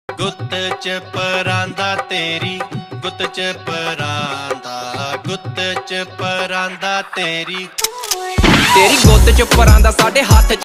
ਗੁੱਤ ਚ ਪਰਾਂਦਾ ਤੇਰੀ, ਗੁੱਤ ਚ ਪਰਾਂਦਾ, ਗੁੱਤ ਚ ਪਰਾਂਦਾ ਤੇਰੀ। ਤੇਰੀ ਗੁੱਤ ਚ ਪਰਾਂਦਾ ਸਾਡੇ ਹੱਥ